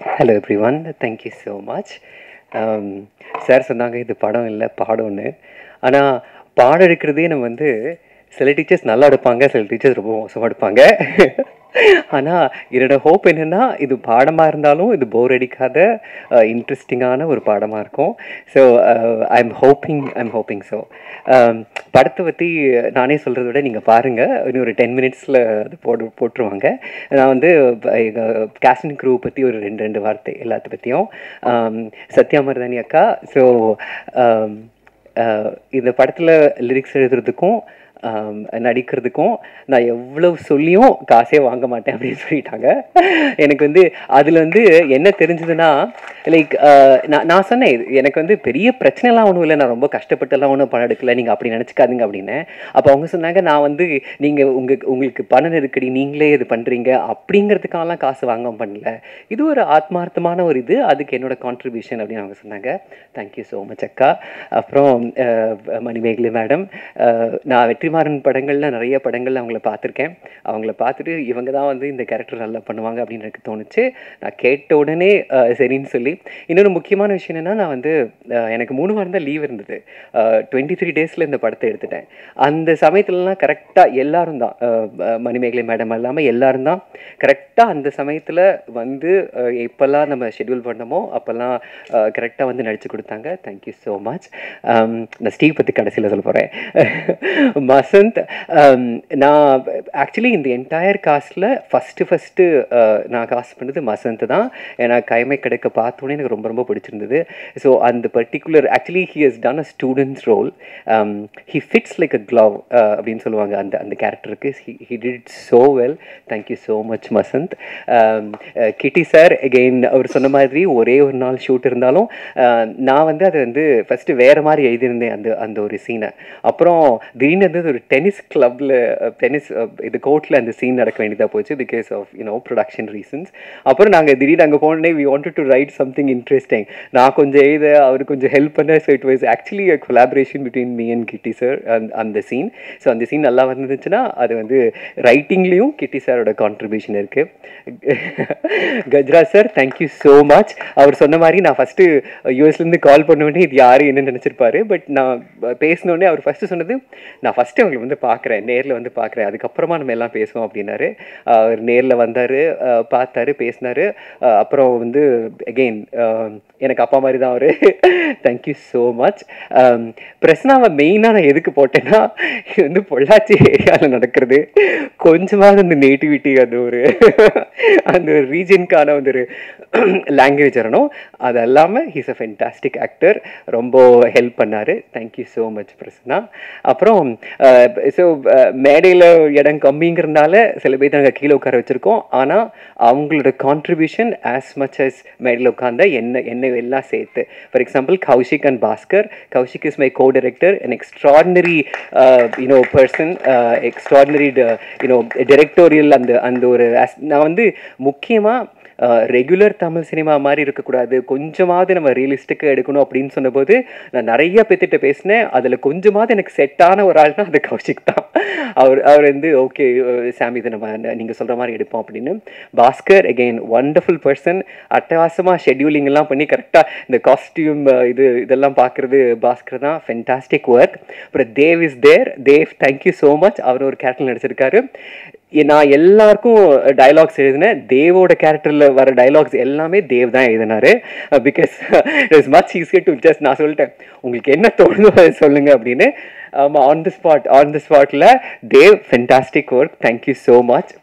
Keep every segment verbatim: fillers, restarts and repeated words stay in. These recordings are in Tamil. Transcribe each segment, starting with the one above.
Hello everyone, thank you so much. Sir சொன்னாங்க இது படம் இல்லை பாடம்னு. ஆனால் பாடம் எடுக்கிறதே நம்ம வந்து சில டீச்சர்ஸ் நல்லா எடுப்பாங்க, சில டீச்சர்ஸ் ரொம்ப மோசமாக எடுப்பாங்க. ஆனால் என்னோட ஹோப் என்னென்னா இது பாடமாக இருந்தாலும் இது போர் அடிக்காத இன்ட்ரெஸ்டிங்கான ஒரு பாடமாக இருக்கும். So I am hoping I am hoping so படத்தை பற்றி நானே சொல்கிறத விட நீங்கள் பாருங்கள், இன்னும் ஒரு டென் மினிட்ஸில் அது போட்டு போட்டுருவாங்க. நான் வந்து எங்கள் கேஸ்டிங் க்ரூ பற்றி ஒரு ரெண்டு ரெண்டு வார்த்தை எல்லாத்த பற்றியும். சத்யா மருதானி அக்கா, ஸோ இந்த படத்தில் லிரிக்ஸ் எழுதுறதுக்கும் நடிக்கிறதுக்கும் நான் எவ்வளவு சொல்லியும் காசே வாங்க மாட்டேன் அப்படின்னு சொல்லிட்டாங்க. எனக்கு வந்து அதில் வந்து என்ன தெரிஞ்சதுன்னா, லைக் நான் நான் சொன்னேன் இது எனக்கு வந்து பெரிய பிரச்சனைலாம் ஒன்றும் இல்லை, நான் ரொம்ப கஷ்டப்பட்டுலாம் ஒன்றும் பணம் எடுக்கல, நீங்கள் அப்படி நினச்சிக்காதீங்க அப்படின்னு. அப்போ அவங்க சொன்னாங்க, நான் வந்து நீங்கள் உங்கள் உங்களுக்கு பண நெருக்கடி, நீங்களே இது பண்ணுறீங்க அப்படிங்கிறதுக்காகலாம் காசு வாங்க பண்ணல, இது ஒரு ஆத்மார்த்தமான ஒரு இது, அதுக்கு என்னோட கான்ட்ரிபியூஷன் அப்படின்னு அவங்க சொன்னாங்க. தேங்க்யூ ஸோ மச் அக்கா. அப்புறம் மணிமேகலை மேடம், நான் வெற்றி மாறன் படங்களில் நிறைய படங்களில் அவங்கள பார்த்துருக்கேன். அவங்கள பார்த்துட்டு இவங்க தான் வந்து இந்த கேரக்டர் நல்லா பண்ணுவாங்க அப்படின்னு எனக்கு தோணுச்சு. நான் கேட்ட உடனே சரின்னு சொல்லி. இன்னொரு முக்கியமான விஷயம் என்னென்னா, நான் வந்து எனக்கு மூணு வாரம் தான் லீவ் இருந்தது. டுவெண்ட்டி த்ரீ டேஸில் இந்த படத்தை எடுத்துட்டேன். அந்த சமயத்துலலாம் கரெக்டாக எல்லாரும் தான், மணிமேகலை மேடம் இல்லாமல் எல்லாரும் தான் கரெக்டாக அந்த சமயத்தில் வந்து எப்போல்லாம் நம்ம ஷெட்யூல் பண்ணமோ அப்போல்லாம் கரெக்டாக வந்து நடித்து கொடுத்தாங்க. Thank you so much. நான் ஸ்டீவ் பற்றி கடைசியில் சொல்ல போகிறேன். வசந்த், நான் ஆக்சுவலி இந்த என்டையர் காஸ்டில் ஃபஸ்ட்டு ஃபஸ்ட்டு நான் காஸ்ட் பண்ணது வசந்த் தான். ஏன்னா கைமை கிடைக்க பார்த்தோன்னே எனக்கு ரொம்ப ரொம்ப பிடிச்சிருந்தது. ஸோ அந்த particular actually he has done a students role. He fits like a glove அப்படின்னு சொல்லுவாங்க அந்த அந்த கேரக்டருக்கு. He did so well. Thank you so much Vasanth. Kitty sir again அவர் சொன்ன மாதிரி ஒரே ஒரு நாள் ஷூட் இருந்தாலும் நான் வந்து அதை வந்து ஃபஸ்ட்டு வேறு மாதிரி எழுதியிருந்தேன் அந்த அந்த ஒரு சீனை. அப்புறம் திடீர்னு வந்து ஒரு டென்னிஸ் கிளப்பில் டென்னிஸ் இது கோர்ட்டில் அந்த சீன் நடக்க வேண்டியதாக போச்சு because of you know production reasons. அப்புறம் நாங்கள் திடீர்னு அங்கே போனோடனே we wanted to write something interesting. நான் கொஞ்சம் எழுத, அவர் கொஞ்சம் ஹெல்ப் பண்ண. So it was actually a collaboration between me and Kitty sir அந்த சீன். ஸோ அந்த சீன் நல்லா வந்துச்சுன்னா அது வந்து ரைட்டிங்லேயும் கிட்டி சாரோட கான்ட்ரிபியூஷன் இருக்குது. Gajraj sir, thank you so much. அவர் சொன்ன மாதிரி நான் ஃபஸ்ட்டு யூஎஸ்லேருந்து கால் பண்ணோடனே இது யார் என்ன நினச்சிருப்பாரு. பட் நான் பேசினோடனே அவர் ஃபஸ்ட்டு சொன்னது, நான் ஃபஸ்ட்டு அவங்களை வந்து பார்க்குறேன், நேரில் வந்து பார்க்குறேன், அதுக்கப்புறமா நம்ம எல்லாம் பேசுவோம் அப்படின்னாரு. அவர் நேரில் வந்தார், பார்த்தாரு, பேசினார். அப்புறம் வந்து அகெயின் எனக்கு அப்பா மாதிரி தான் அவர். Thank you so much. பிரச்சனாவை மெயினாக நான் எதுக்கு போட்டேன்னா, இது வந்து பொள்ளாச்சி ஏரியாவில் நடக்கிறது, கொஞ்சமாவது அந்த நேட்டிவிட்டி, அந்த ஒரு அந்த ஒரு ரீஜனுக்கான வந்து ஒரு லாங்குவேஜ் வரணும். அது இல்லாமல் ஹீஸ் அ ஃபென்டாஸ்டிக் ஆக்டர், ரொம்ப ஹெல்ப் பண்ணார். Thank you so much Prasanna. அப்புறம் ஸோ மேடையில் இடம் கம்மிங்கிறதுனால சில பேர் நாங்கள் கீழே உட்கார வச்சுருக்கோம். ஆனால் அவங்களோட கான்ட்ரிபியூஷன் ஆஸ் மச் அஸ் மேடையில் உட்கார்ந்த என்ன என்ன எல்லாம் சேர்த்து. For example Kaushik and Bhaskar. Kaushik is my co director, an extraordinary uh, you know person, uh, extraordinary uh, you know directorial. அந்த அந்த ஒரு நான் வந்து முக்கியமாக ரெகுலர் தமிழ் சினிமா மாதிரி இருக்கக்கூடாது, கொஞ்சமாவது நம்ம ரியலிஸ்டிக்காக எடுக்கணும் அப்படின்னு சொன்னபோது நான் நிறைய பேர்த்திட்ட பேசினேன். அதில் கொஞ்சமாவது எனக்கு செட்டான ஒரு ஆள்னா அது கௌஷிக் தான். அவர் அவர் வந்து ஓகே சாமி இதை நம்ம நீங்கள் சொல்கிற மாதிரி எடுப்போம் அப்படின்னு. Bhaskar again wonderful person. அட்டகாசமாக ஷெட்யூலிங்லாம் பண்ணி கரெக்டாக இந்த காஸ்டியூம் இது இதெல்லாம் பார்க்குறது பாஸ்கர் தான். Fantastic work. அப்புறம் Dev is there. Dev, thank you so much. அவர் ஒரு கேரக்டர் நடிச்சிருக்காரு. நான் எல்லாருக்கும் டைலாக்ஸ் எழுதினேன். தேவோட கேரக்டரில் வர டைலாக்ஸ் எல்லாமே தேவ் தான் எழுதினார். Because it's much easier to just நான் சொல்லிட்டேன் உங்களுக்கு என்ன தோணுதோ அதை சொல்லுங்கள் அப்படின்னு. ஆமாம், on the spot on the ஸ்பாட்டில் Dev fantastic work. Thank you so much.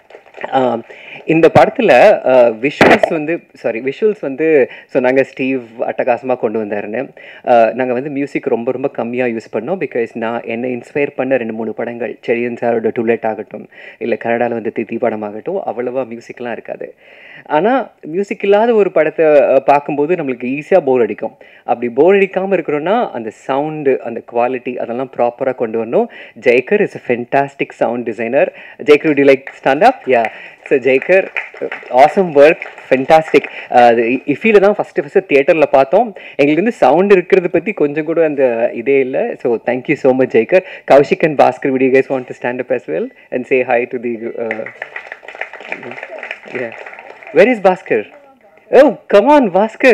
இந்த படத்தில் விஷுவல்ஸ் வந்து சாரி விஷுவல்ஸ் வந்து ஸோ நாங்கள் ஸ்டீவ் அட்டகாசமாக கொண்டு வந்தாருன்னு. நாங்கள் வந்து மியூசிக் ரொம்ப ரொம்ப கம்மியாக யூஸ் பண்ணோம். பிகாஸ் நான் என்னை இன்ஸ்பயர் பண்ண ரெண்டு மூணு படங்கள், செரியன் சாரோட டூலெட் ஆகட்டும், இல்லை கனடாவில் வந்து தித்தி படம் ஆகட்டும், அவ்வளோவா மியூசிக்லாம் இருக்காது. ஆனால் மியூசிக் இல்லாத ஒரு படத்தை பார்க்கும்போது நம்மளுக்கு ஈஸியாக போர் அடிக்கும். அப்படி போர் அடிக்காமல் இருக்கிறோன்னா அந்த சவுண்டு, அந்த குவாலிட்டி அதெல்லாம் ப்ராப்பராக கொண்டு வரணும். Jaikar is a fantastic sound designer. Jaikar, would you like to stand up? Yeah. So Jaikar, awesome work, fantastic. அது இஃபியில் தான் ஃபஸ்ட்டு ஃபஸ்ட்டு தியேட்டரில் பார்த்தோம். எங்களுக்கு வந்து சவுண்ட் இருக்கிறது பற்றி கொஞ்சம் கூட அந்த இதே இல்லை. So thank you so much Jaikar. Kaushik and Bhaskar, would you guys want to stand up as well and say hi to the uh, yeah. Where is Bhaskar? Oh, come on, Bhaskar.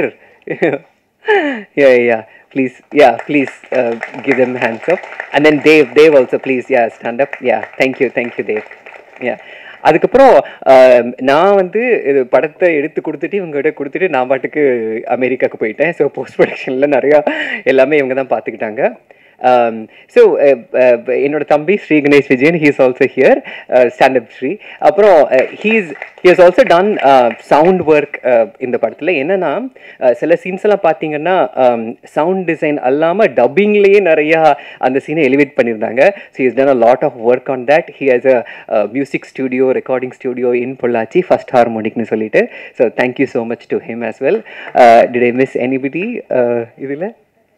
Yeah, yeah. Please, yeah, please uh, give them hands up. And then Dave, Dave also, please, yeah, stand up. Yeah, thank you, thank you, Dave. Yeah. அதுக்கப்புறம் நான் வந்து இது படத்தை எடுத்து கொடுத்துட்டு இவங்ககிட்ட கொடுத்துட்டு நான் பாட்டுக்கு அமெரிக்காவுக்கு போயிட்டேன். ஸோ போஸ்ட் ப்ரொடக்ஷனில் நிறையா எல்லாமே இவங்க தான் பார்த்துக்கிட்டாங்க. Um, so uh, uh, என்னோட தம்பி Sri Ganesh Vijayan, he is also here, uh, stand up Sri. அப்புறம் uh, he is he has also done uh, sound work uh, இந்த படத்தில். என்னன்னா uh, சில சீன்ஸ் எல்லாம் பார்த்தீங்கன்னா சவுண்ட் டிசைன் அல்லாமல் டப்பிங்லேயே நிறையா அந்த சீனை எலிவேட் பண்ணியிருந்தாங்க. So he has done a lot of work on that. He has a uh, music studio, recording studio in Pollachi, first ஹார்மோனிக்னு சொல்லிட்டு. So thank you so much to him as well. Uh, did I miss anybody uh, இதில்?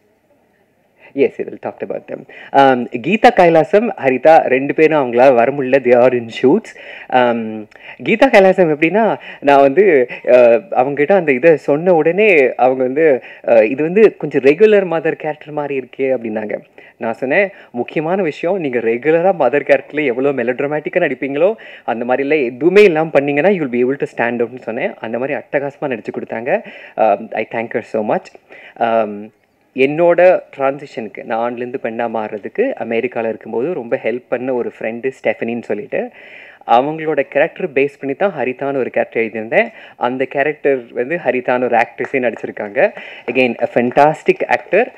Yes, I will talk about them. Um, Geetha Kailasam, Haritha, ரெண்டு பேரும் அவங்களால வர முடியல. They are in shoots. Um, Geetha Kailasam எப்படின்னா, நான் வந்து அவங்ககிட்ட அந்த இதை சொன்ன உடனே அவங்க வந்து இது வந்து கொஞ்சம் ரெகுலர் மதர் கேரக்டர் மாதிரி இருக்கே அப்படின்னாங்க. நான் சொன்னேன், முக்கியமான விஷயம், நீங்கள் ரெகுலராக மதர் கேரக்டரில் எவ்வளோ மெலோட்ராமேட்டிக்காக நடிப்பீங்களோ அந்த மாதிரிலாம் எதுவுமே இல்லாமல் பண்ணிங்கன்னா you will be able to stand அவுட்னு சொன்னேன். அந்த மாதிரி அட்டகாசமாக நடிச்சு கொடுத்தாங்க. I thank her so much. என்னோட ட்ரான்சிஷனுக்கு, நான் ஆண்லேருந்து பெண்ணாக மாறுறதுக்கு அமெரிக்காவில் இருக்கும்போது ரொம்ப ஹெல்ப் பண்ண ஒரு ஃப்ரெண்டு ஸ்டெஃபனின்னு சொல்லிட்டு, அவங்களோட கேரக்டர் பேஸ் பண்ணி தான் ஹரிதான்னு ஒரு கேரக்டர் எழுதியிருந்தேன். அந்த கேரக்டர் வந்து ஹரிதான்னு ஒரு ஆக்ட்ரஸே நடிச்சிருக்காங்க. Again a fantastic actor.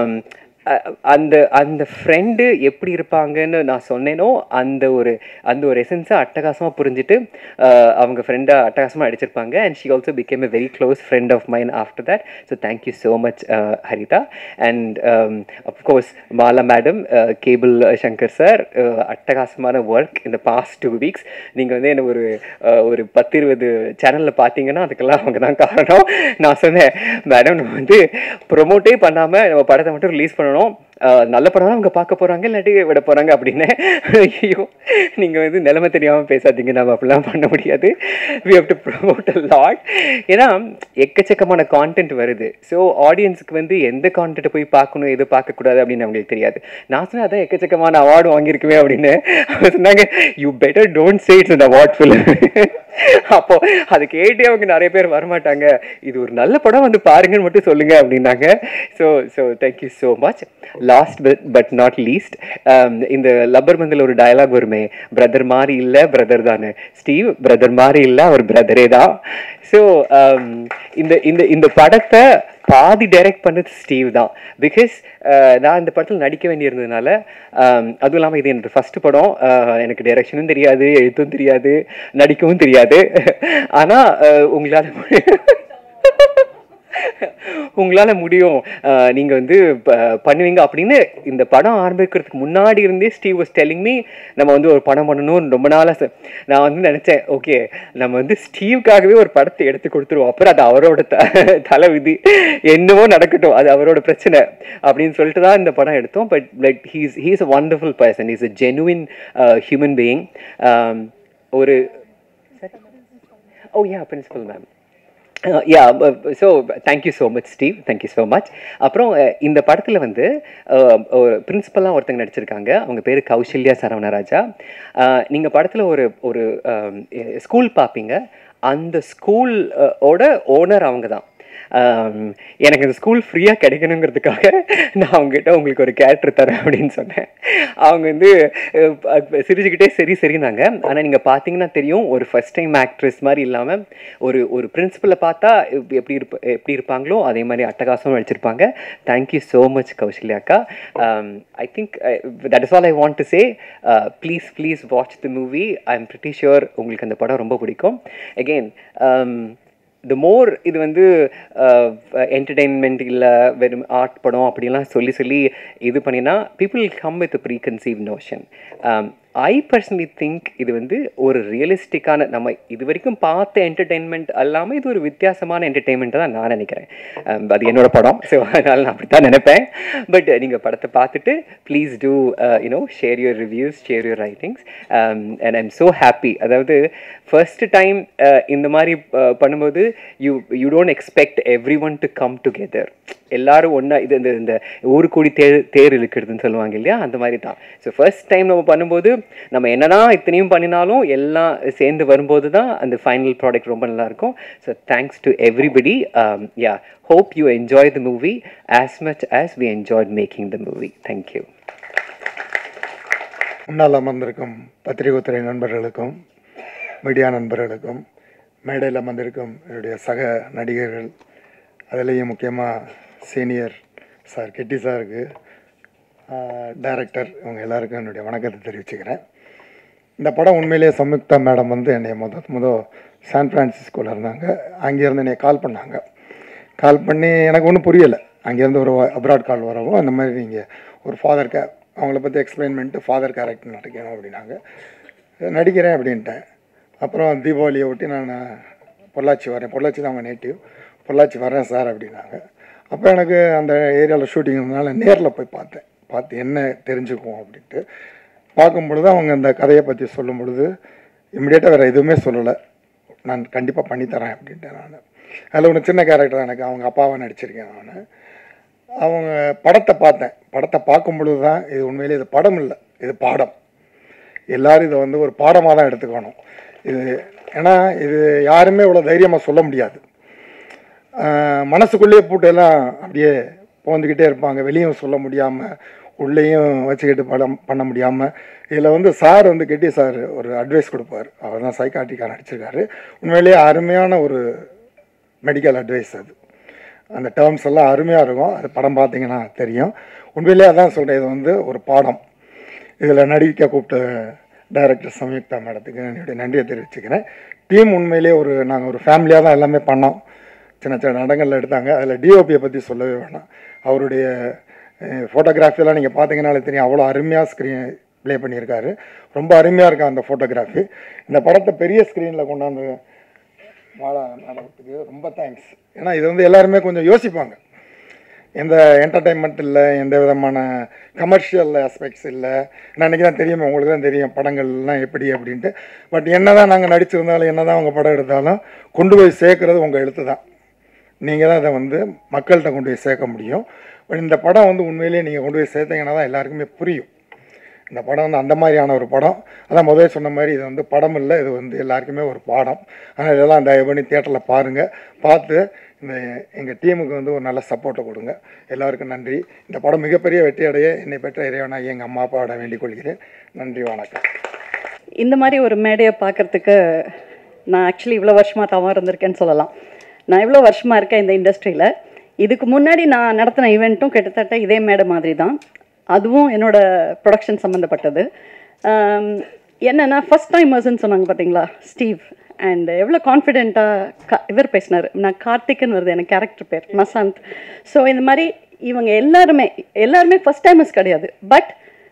அந்த அந்த ஃப்ரெண்டு எப்படி இருப்பாங்கன்னு நான் சொன்னேனோ அந்த ஒரு அந்த ஒரு எசன்ஸை அட்டகாசமாக புரிஞ்சுட்டு அவங்க ஃப்ரெண்டாக அட்டகாசமாக அடிச்சிருப்பாங்க. And she also became a very close friend of mine after that. So thank you so much Haritha. And of course Mala madam, cable Shankar sir, அட்டகாசமான ஒர்க் இந்த பாஸ்ட் டூ வீக்ஸ். நீங்கள் வந்து என்ன ஒரு ஒரு பத்து இருபது சேனலில் பார்த்தீங்கன்னா அதுக்கெல்லாம் அவங்க தான் காரணம். நான் சொன்னேன், மேடம் நம்ம வந்து ப்ரொமோட்டே பண்ணாமல் நம்ம படத்தை மட்டும் ரிலீஸ் பண்ணணும், நல்ல படம் அவங்க பார்க்க போகிறாங்க இல்லாட்டி விட போகிறாங்க அப்படின்னு. ஐயோ, நீங்கள் வந்து நிலைமை தெரியாமல் பேசாதீங்க, நம்ம அப்படிலாம் பண்ண முடியாது. We have to promote a lot. ஏன்னா எக்கச்சக்கமான கான்டென்ட் வருது. ஸோ ஆடியன்ஸுக்கு வந்து எந்த கான்டென்ட்டை போய் பார்க்கணும், எது பார்க்கக்கூடாது அப்படின்னு அவங்களுக்கு தெரியாது. நான் சொன்னேன், அதான் எக்கச்சக்கமான அவார்டு வாங்கியிருக்குமே அப்படின்னு. சொன்னாங்க, you better don't say it's an award film. அப்போ அது கேட்டே அவங்க நிறைய பேர் வரமாட்டாங்க, இது ஒரு நல்ல படம் வந்து பாருங்கன்னு மட்டும் சொல்லுங்க அப்படின்னாங்க. So so thank you so much. Last but not least, இந்த லப்பர் பந்தில் ஒரு டயலாக் வருமே, பிரதர் மாதிரி இல்லை பிரதர் தானே ஸ்டீவ், பிரதர் மாதிரி இல்லை அவர் பிரதரே தான். ஸோ இந்த இந்த இந்த படத்தை பாதி டைரக்ட் பண்ணது ஸ்டீவ் தான். பிகாஸ் நான் இந்த படத்தில் நடிக்க வேண்டியிருந்ததுனால, அதுவும் இல்லாமல் இது என்னோட ஃபஸ்ட்டு படம், எனக்கு டைரக்ஷனும் தெரியாது, எழுத்தும் தெரியாது, நடிக்கவும் தெரியாது. ஆனால் உங்களால் உங்களால் முடியும், நீங்கள் வந்து பண்ணுவீங்க அப்படின்னு இந்த படம் ஆரம்பிக்கிறதுக்கு முன்னாடி இருந்தே ஸ்டீவ் வாஸ் டெல்லிங் மீ, நம்ம வந்து ஒரு படம் பண்ணணும்னு ரொம்ப நாளாக. நான் வந்து நினச்சேன், ஓகே நம்ம வந்து ஸ்டீவ்காகவே ஒரு படத்தை எடுத்து கொடுத்துருவோம், அப்புறம் அது அவரோட த தலை விதி, என்னவோ நடக்கட்டும், அது அவரோட பிரச்சனை அப்படின்னு சொல்லிட்டு தான் இந்த படம் எடுத்தோம். But like he's he's a wonderful person, he's a genuine human being. ஒரு oh yeah principal ma'am. Yeah so thank you so much Steve, thank you so much. அப்புறம் இந்த படத்தில் வந்து பிரின்சிபலாக ஒருத்தங்க நடிச்சிருக்காங்க, அவங்க பேர் கௌசல்யா சரவணராஜா. நீங்கள் படத்தில் ஒரு ஒரு ஸ்கூல் பார்ப்பீங்க, அந்த ஸ்கூல் ஓட ஓனர் அவங்க தான். எனக்கு இந்த ஸ்கூல் ஃப்ரீயாக கிடைக்கணுங்கிறதுக்காக நான் அவங்ககிட்ட உங்களுக்கு ஒரு கேரக்டர் தரேன் அப்படின்னு சொன்னேன். அவங்க வந்து சிரிச்சுக்கிட்டே சரி சரினாங்க. ஆனால் நீங்கள் பார்த்தீங்கன்னா தெரியும், ஒரு ஃபஸ்ட் டைம் ஆக்ட்ரஸ் மாதிரி இல்லாமல் ஒரு ஒரு பிரின்சிபலை பார்த்தா எப்படி இருப்ப எப்படி இருப்பாங்களோ அதே மாதிரி அட்டகாசமாக நடிச்சிருப்பாங்க. தேங்க்யூ ஸோ மச் கௌசல்யாக்கா. I think that is all I want to say. Please please watch the movie. I am pretty sure உங்களுக்கு அந்த படம் ரொம்ப பிடிக்கும். அகெயின் த மோர் இது வந்து என்டர்டெயின்மெண்ட் இல்லை வெறும் ஆர்ட் படம் அப்படிலாம் சொல்லி சொல்லி இது பண்ணினா people come with pre conceive notion. I personally think இது வந்து ஒரு ரியலிஸ்டிக்கான, நம்ம இது வரைக்கும் பார்த்த என்டர்டெயின்மெண்ட் அல்லாமல் இது ஒரு வித்தியாசமான என்டர்டெயின்மெண்ட்டை தான் நான் நினைக்கிறேன். அது என்னோட படம், ஸோ அதனால் நான் அப்படி தான் நினைப்பேன். பட் நீங்கள் படத்தை பார்த்துட்டு please do you know share your reviews, share your writings. And I am so happy. அதாவது ஃபர்ஸ்ட் டைம் இந்த மாதிரி பண்ணும்போது you you don't expect everyone to come together. எல்லாரும் ஒன்றா இது இந்த இந்த ஊரு கூடி தேர் தேர் இழுக்கிறதுன்னு சொல்லுவாங்க இல்லையா, அந்த மாதிரி தான். ஸோ ஃபர்ஸ்ட் டைம் நம்ம பண்ணும்போது நம்ம என்னன்னா இத்தனையும் பண்ணினாலும் எல்லாம் சேர்ந்து வரும்போது தான் அந்த ஃபைனல் ப்ராடக்ட் ரொம்ப நல்லாயிருக்கும். So thanks to everybody. Yeah, hope you enjoy the movie as much as we enjoyed making the movie. Thank you. முன்னால் அமர்ந்திருக்கும் பத்திரிகைத்துறை நண்பர்களுக்கும் மீடியா நண்பர்களுக்கும் மேடையில் அமர்ந்திருக்கும் என்னுடைய சக நடிகர்கள், அதுலேயும் முக்கியமாக சீனியர் சார் கெட்டி சாருக்கு, டைரக்டர், இவங்க எல்லாருக்கும் என்னுடைய வணக்கத்தை தெரிவிச்சுக்கிறேன். இந்த படம் உண்மையிலேயே சம்யுக்தா மேடம் வந்து என்னை முத முத சான் ஃப்ரான்சிஸ்கோவில் இருந்தாங்க. அங்கேருந்து என்னை கால் பண்ணாங்க. கால் பண்ணி எனக்கு ஒன்றும் புரியலை. அங்கேருந்து ஒரு அப்ராட் கால் வரவும் அந்த மாதிரி நீங்கள் ஒரு ஃபாதர் கே அவங்கள பற்றி எக்ஸ்பிளைன் பண்ணிட்டு ஃபாதர் கேரக்டர் நடிக்கணும் அப்படின்னாங்க. நடிக்கிறேன் அப்படின்ட்டேன். அப்புறம் தீபாவளியை ஒட்டி நான் பொள்ளாச்சி வரேன், பொள்ளாச்சி தான் அவங்க நேட்டிவ், பொள்ளாச்சி வரேன் சார் அப்படின்னாங்க. அப்போ எனக்கு அந்த ஏரியாவில் ஷூட்டிங் இருந்ததுனால நேரில் போய் பார்த்தேன். பார்த்து என்ன தெரிஞ்சுக்குவோம் அப்படின்ட்டு பார்க்கும் பொழுது அவங்க அந்த கதையை பற்றி சொல்லும் பொழுது இம்மிடியேட்டாக வேறு எதுவுமே சொல்லலை, நான் கண்டிப்பாக பண்ணித்தரேன் அப்படின்ட்டேன். நான் அதில் ஒன்று சின்ன கேரக்டர் எனக்கு அவங்க அப்பாவை நடிச்சிருக்கேன். நான் அவங்க படத்தை பார்த்தேன். படத்தை பார்க்கும் பொழுது தான் இது உண்மையிலே இது படம் இல்லை, இது பாடம். எல்லோரும் இதை வந்து ஒரு பாடமாக தான் எடுத்துக்கணும். இது ஏன்னா இது யாருமே இவ்வளோ தைரியமாக சொல்ல முடியாது. மனசுக்குள்ளேயே போட்டெல்லாம் அப்படியே போந்துக்கிட்டே இருப்பாங்க, வெளியும் சொல்ல முடியாமல் உள்ளேயும் வச்சுக்கிட்டு படம் பண்ண முடியாமல். இதில் வந்து சார் வந்து கெட்டி சார் ஒரு அட்வைஸ் கொடுப்பார். அவர் தான் சைக்காட்ரிக்காக நடிச்சிருக்காரு. உண்மையிலேயே அருமையான ஒரு மெடிக்கல் அட்வைஸ். அது அந்த டேர்ம்ஸ் எல்லாம் அருமையாக இருக்கும். அது படம் பார்த்தீங்கன்னா தெரியும். உண்மையிலே அதான் சொல்கிறேன், இது வந்து ஒரு பாடம். இதில் நடிக்க கூப்பிட்ட டைரக்டர் சம்யுக்தா மேடத்துக்கு என்னுடைய நன்றியை தெரிவிச்சுக்கிறேன். டீம் உண்மையிலே ஒரு நாங்கள் ஒரு ஃபேமிலியாக தான் எல்லாமே பண்ணோம். சின்ன சின்ன இடங்களில் எடுத்தாங்க. அதில் டிஓபியை பற்றி சொல்லவே வேணாம். அவருடைய ஃபோட்டோகிராஃபியெல்லாம் நீங்கள் பார்த்தீங்கன்னாலே தெரியும், அவ்வளோ அருமையாக ஸ்க்ரீன் ப்ளே பண்ணியிருக்காரு. ரொம்ப அருமையாக இருக்கா அந்த ஃபோட்டோகிராஃபி. இந்த படத்தை பெரிய ஸ்க்ரீனில் கொண்டாந்து மாலா மேடத்துக்கு ரொம்ப தேங்க்ஸ். ஏன்னா இது வந்து எல்லாருமே கொஞ்சம் யோசிப்பாங்க, எந்த என்டர்டெயின்மெண்ட் இல்லை, எந்த விதமான கமர்ஷியல் ஆஸ்பெக்ட்ஸ் இல்லை. நான் அன்றைக்கி தான் தெரியுமே, உங்களுக்கு தான் தெரியும் படங்கள்லாம் எப்படி அப்படின்ட்டு. பட் என்ன தான் நாங்கள் நடிச்சிருந்தாலும் என்ன தான் உங்கள் படம் எடுத்தாலும் கொண்டு போய் சேர்க்குறது உங்கள் எழுத்து தான். நீங்கள் தான் அதை வந்து மக்கள்கிட்ட கொண்டு போய் சேர்க்க முடியும். பட் இந்த படம் வந்து உண்மையிலேயே நீங்கள் கொண்டு போய் சேர்த்தீங்கன்னா தான் எல்லாருக்குமே புரியும். இந்த படம் வந்து அந்த மாதிரியான ஒரு படம். அதான் முதல்ல சொன்ன மாதிரி இது வந்து படம் இல்லை, இது வந்து எல்லாருக்குமே ஒரு பாடம். ஆனால் இதெல்லாம் தயவு பண்ணி தியேட்டரில் பாருங்கள். பார்த்து இந்த எங்கள் டீமுக்கு வந்து ஒரு நல்ல சப்போர்ட்டை கொடுங்க. எல்லாருக்கும் நன்றி. இந்த படம் மிகப்பெரிய வெற்றி அடைய என்னை பெற்ற இறைவனாகி எங்கள் அம்மா அப்பாவோட வேண்டிக் கொள்கிறேன். நன்றி, வணக்கம். இந்த மாதிரி ஒரு மேடையை பார்க்குறதுக்கு நான் ஆக்சுவலி இவ்வளோ வருஷமாக தவறு இருந்திருக்கேன்னு சொல்லலாம். நான் இவ்வளோ வருஷமாக இருக்கேன் இந்த இண்டஸ்ட்ரியில். இதுக்கு முன்னாடி நான் நடத்தின ஈவெண்ட்டும் கிட்டத்தட்ட இதே மேடை மாதிரி தான். அதுவும் என்னோடய ப்ரொடக்ஷன் சம்மந்தப்பட்டது. என்னென்னா ஃபஸ்ட் டைமர்ஸ்ன்னு சொன்னாங்க பார்த்தீங்களா, ஸ்டீவ். அண்ட் எவ்வளோ கான்ஃபிடெண்ட்டாக க இவர் பேசினார். நான் கார்த்திக்னு வருது எனக்கு கேரக்டர் பேர், மசாந்த். ஸோ இந்த மாதிரி இவங்க எல்லாருமே எல்லாருமே ஃபஸ்ட் டைமர்ஸ் கிடையாது. பட்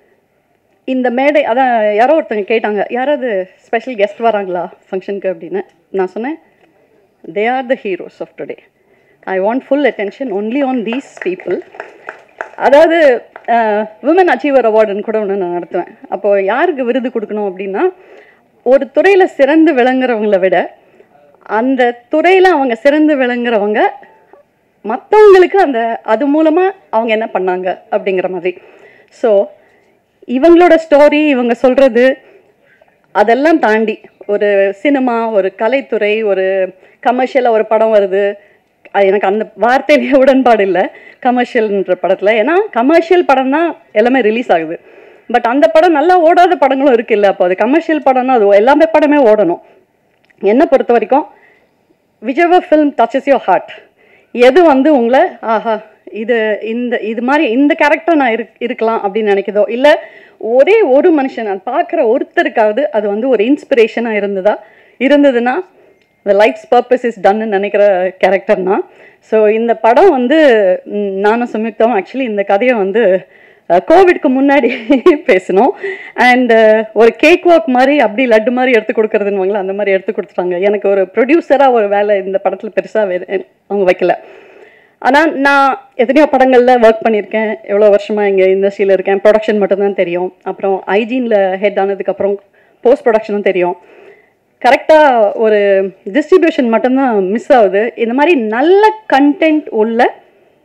இந்த மேடை அதான் யாரோ ஒருத்தங்க கேட்டாங்க, யாராவது ஸ்பெஷல் கெஸ்ட் வராங்களா ஃபங்க்ஷனுக்கு அப்படின்னு. நான் சொன்னேன், they are the heroes of today. I want full attention only on these people. அதாவது விமன் அச்சீவர் அவார்டுன்னு கூட ஒன்று நான் நடத்துவேன். அப்போது யாருக்கு விருது கொடுக்கணும் அப்படின்னா, ஒரு துறையில் சிறந்து விளங்குறவங்கள விட அந்த துறையில் அவங்க சிறந்து விளங்குறவங்க மற்றவங்களுக்கு அந்த அது மூலமாக அவங்க என்ன பண்ணாங்க அப்படிங்கிற மாதிரி. ஸோ இவங்களோட ஸ்டோரி, இவங்க சொல்கிறது அதெல்லாம் தாண்டி ஒரு சினிமா, ஒரு கலைத்துறை, ஒரு கமர்ஷியலாக ஒரு படம் வருது. எனக்கு அந்த வார்த்தையிலேயே உடன்பாடு இல்லை கமர்ஷியல்ன்ற படத்தில். ஏன்னா கமர்ஷியல் படம் தான் எல்லாமே ரிலீஸ் ஆகுது. பட் அந்த படம் நல்லா ஓடாத படங்களும் இருக்குது இல்லை. அப்போ அது கமர்ஷியல் படம்னா அது எல்லாமே படமே ஓடணும். என்னை பொறுத்த வரைக்கும் whichever film touches your heart, எது வந்து உங்களை ஆஹா இது இந்த இது மாதிரி இந்த கேரக்டர் நான் இரு இருக்கலாம் அப்படின்னு நினைக்குதோ, இல்லை ஒரே ஒரு மனுஷன் நான் பார்க்குற ஒருத்தருக்காவது அது வந்து ஒரு இன்ஸ்பிரேஷனாக இருந்ததா இருந்ததுன்னா the life's purpose is done ன்னு நினைக்கிற கேரக்டர்னா. ஸோ இந்த படம் வந்து நானும் சம்யுக்தாவும் ஆக்சுவலி இந்த கதையை வந்து கோவிட்க்கு முன்னாடி பேசணும். அண்ட் ஒரு கேக் வாக் மாதிரி அப்படி லட்டு மாதிரி எடுத்து கொடுக்குறதுன்னு அந்த மாதிரி எடுத்து கொடுத்துட்டாங்க. எனக்கு ஒரு ப்ரொடியூசராக ஒரு வேலை இந்த படத்தில் பெருசாக அவங்க வைக்கல. ஆனால் நான் எத்தனையோ படங்களில் ஒர்க் பண்ணியிருக்கேன். எவ்வளோ வருஷமாக இங்கே இண்டஸ்ட்ரியில் இருக்கேன். ப்ரொடக்ஷன் மட்டும்தான் தெரியும். அப்புறம் ஐஜீனில் ஹெட் ஆனதுக்கப்புறம் போஸ்ட் ப்ரொடக்ஷனும் தெரியும். கரெக்டாக ஒரு டிஸ்ட்ரிபியூஷன் மட்டும்தான் மிஸ் ஆகுது. இந்த மாதிரி நல்ல கண்டென்ட் உள்ள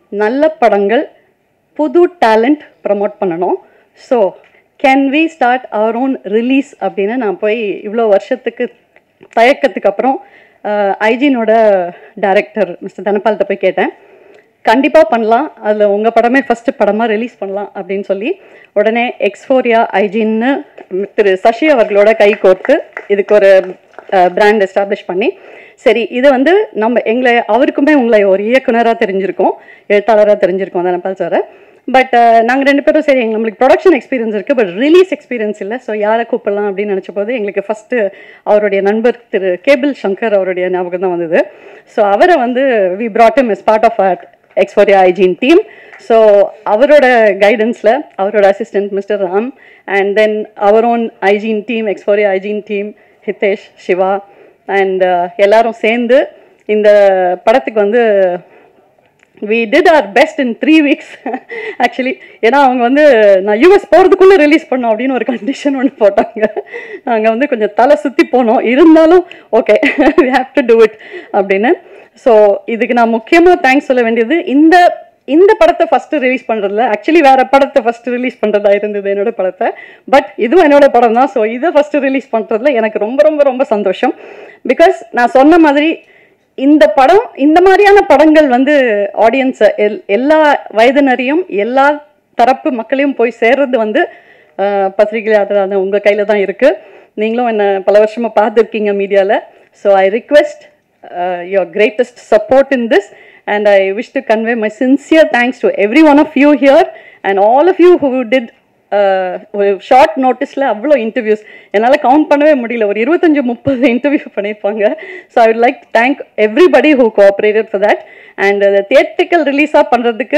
நல்ல படங்கள், புது டேலண்ட் ப்ரமோட் பண்ணணும். So can we start our own release அப்படின்னு நான் போய் இவ்வளோ வருஷத்துக்கு தயக்கத்துக்கு அப்புறம் ஐஜினோட டைரக்டர் மிஸ்டர் தனபால்கிட்ட போய் கேட்டேன். கண்டிப்பாக பண்ணலாம், அதில் உங்கள் படமே ஃபஸ்ட்டு படமாக ரிலீஸ் பண்ணலாம் அப்படின்னு சொல்லி உடனே எக்ஸ்ஃபோரியா ஐஜின்னு திரு சசி அவர்களோட கை கோர்த்து இதுக்கு ஒரு பிராண்ட் எஸ்டாப்ளிஷ் பண்ணி, சரி இது வந்து நம்ம எங்களை அவருக்குமே உங்களை ஒரு இயக்குனராக தெரிஞ்சிருக்கோம், எழுத்தாளராக தெரிஞ்சிருக்கோம் தனபால் சாரை. பட் நாங்கள் ரெண்டு பேரும் சரி எங்களுக்கு நம்மளுக்கு ப்ரொடக்ஷன் எக்ஸ்பீரியன்ஸ் இருக்குது, பட் ரிலீஸ் எக்ஸ்பீரியன்ஸ் இல்லை. ஸோ யாரை கூப்பிடலாம் அப்படின்னு நினச்ச போது எங்களுக்கு ஃபஸ்ட்டு அவருடைய நண்பர் திரு கேபிள் சங்கர் அவருடைய ஞாபகம் தான் வந்தது. ஸோ அவரை வந்து we brought him as part of our எக்ஸ்ஃபோரியா ஐஜின் டீம். ஸோ அவரோட கைடன்ஸில் அவரோட assistant mister Ram and then அவர் ஓன் ஐஜின் டீம், எக்ஸ்ஃபோரியா ஐஜின் டீம், ஹிதேஷ், சிவா அண்ட் எல்லாரும் சேர்ந்து இந்த படத்துக்கு வந்து we did our best in three weeks actually. ஏன்னா அவங்க வந்து நான் யூஎஸ் போகிறதுக்குள்ளே ரிலீஸ் பண்ணோம் அப்படின்னு ஒரு கண்டிஷன் ஒன்று போட்டாங்க. நாங்கள் வந்து கொஞ்சம் தலை சுற்றி போனோம், இருந்தாலும் okay we have to do it அப்படின்னு. ஸோ இதுக்கு நான் முக்கியமாக தேங்க்ஸ் சொல்ல வேண்டியது இந்த இந்த படத்தை ஃபஸ்ட்டு ரிலீஸ் பண்ணுறதுல, ஆக்சுவலி வேறு படத்தை ஃபஸ்ட்டு ரிலீஸ் பண்ணுறதா இருந்தது என்னோட படத்தை, பட் இதுவும் என்னோட படம் தான். ஸோ இதை ஃபஸ்ட்டு ரிலீஸ் பண்ணுறதுல எனக்கு ரொம்ப ரொம்ப ரொம்ப சந்தோஷம். பிகாஸ் நான் சொன்ன மாதிரி இந்த படம், இந்த மாதிரியான படங்கள் வந்து ஆடியன்ஸை எல் எல்லா வயதினரையும் எல்லா தரப்பு மக்களையும் போய் சேர்றது வந்து பத்திரிகையாளரான உங்கள் கையில் தான் இருக்குது. நீங்களும் என்னை பல வருஷமாக பார்த்துருக்கீங்க மீடியாவில். So I request your greatest support in this and I wish to convey my sincere thanks to every one of you here and all of you who did ஒரு ஷார்ட் நோட்டீஸில் அவ்வளோ இன்டர்வியூஸ் என்னால் கவுண்ட் பண்ணவே முடியல, ஒரு இருபத்தஞ்சு முப்பது இன்டர்வியூ பண்ணியிருப்பாங்க. So I would like to thank everybody who cooperated for that. And theatrical ரிலீஸாக பண்ணுறதுக்கு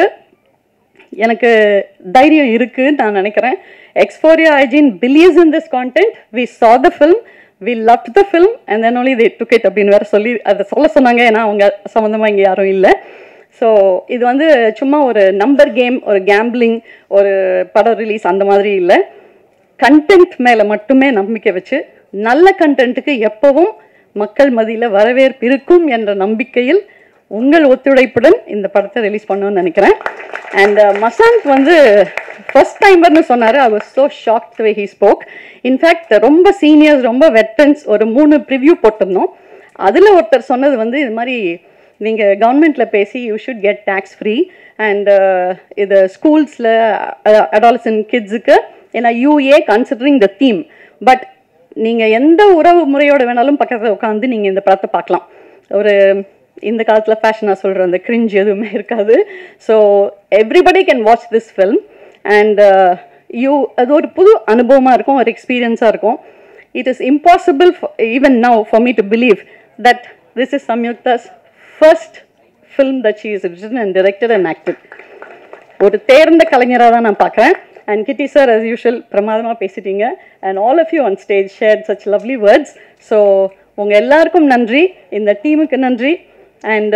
எனக்கு தைரியம் இருக்குன்னு நான் நினைக்கிறேன். எக்ஸ்ஃபோரியா ஐஜின் believes in this content. We saw the film, we loved the film and then only they took it அப்படின்னு வேறு சொல்லி அதை சொல்ல சொன்னாங்க. ஏன்னா அவங்க சம்மந்தமாக இங்கே யாரும் இல்லை. ஸோ இது வந்து சும்மா ஒரு நம்பர் கேம், ஒரு கேம்பிளிங், ஒரு படம் ரிலீஸ் அந்த மாதிரி இல்லை. கண்டென்ட் மேலே மட்டுமே நம்பிக்கை வச்சு நல்ல கண்டென்ட்டுக்கு எப்போவும் மக்கள் மத்தியில் வரவேற்பு இருக்கும் என்ற நம்பிக்கையில் உங்கள் ஒத்துழைப்புடன் இந்த படத்தை ரிலீஸ் பண்ணணும்னு நினைக்கிறேன். அண்ட் மசாந்த் வந்து ஃபர்ஸ்ட் டைமர்னு சொன்னார். I was so shocked the way he spoke. In fact ரொம்ப சீனியர்ஸ், ரொம்ப வெட்டரன்ஸ் ஒரு மூணு ப்ரிவ்யூ போட்டிருந்தோம். அதில் ஒருத்தர் சொன்னது வந்து இது மாதிரி நீங்கள் கவர்மெண்ட்டில் பேசி you should get tax free and இது ஸ்கூல்ஸில் அடாலசன்ட் கிட்ஸுக்கு, ஏன்னா UA considering the theme, but நீங்கள் எந்த உறவு முறையோடு வேணாலும் பக்கத்தில் உட்காந்து நீங்கள் இந்த படத்தை பார்க்கலாம். ஒரு இந்த காலத்தில் ஃபேஷனாக சொல்கிற அந்த கிரிஞ்ச் எதுவுமே இருக்காது. So everybody can watch this film and you அது ஒரு புது அனுபவமாக இருக்கும், ஒரு எக்ஸ்பீரியன்ஸாக இருக்கும். It is impossible even now for me to believe that this is Samyukta's first film that she is written and directed and acted. ஒரு தேர்ந்த கலைஞராக தான் நான் பார்க்குறேன். And Kitty sir as usual பிரமாதமாக பேசிட்டீங்க. And all of you on stage shared such lovely words. So உங்கள் எல்லாருக்கும் நன்றி, இந்த டீமுக்கு நன்றி. And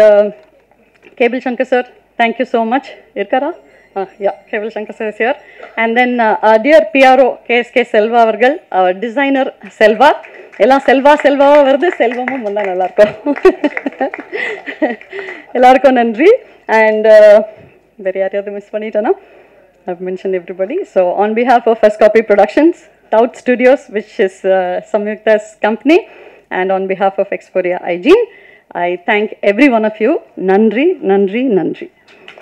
cable Shankar sir, thank you so much. இருக்காரா? Ah yeah, cable Shankar sir is here. And then dear PRO KSK Selva அவர்கள், அவர் டிசைனர் செல்வா, எல்லாம் செல்வா செல்வாவாக வருது, செல்வமும் வந்தால் நல்லாயிருக்கும். எல்லாருக்கும் நன்றி. அண்ட் வேறு யாரையாவது மிஸ் பண்ணிட்டேன்னா I've mentioned everybody. So on behalf of First Copy Productions, Tout Studios, which is uh, Samyukta's company, and on behalf of Exforia Hygiene, I thank every one of you. Nandri, Nandri, Nandri.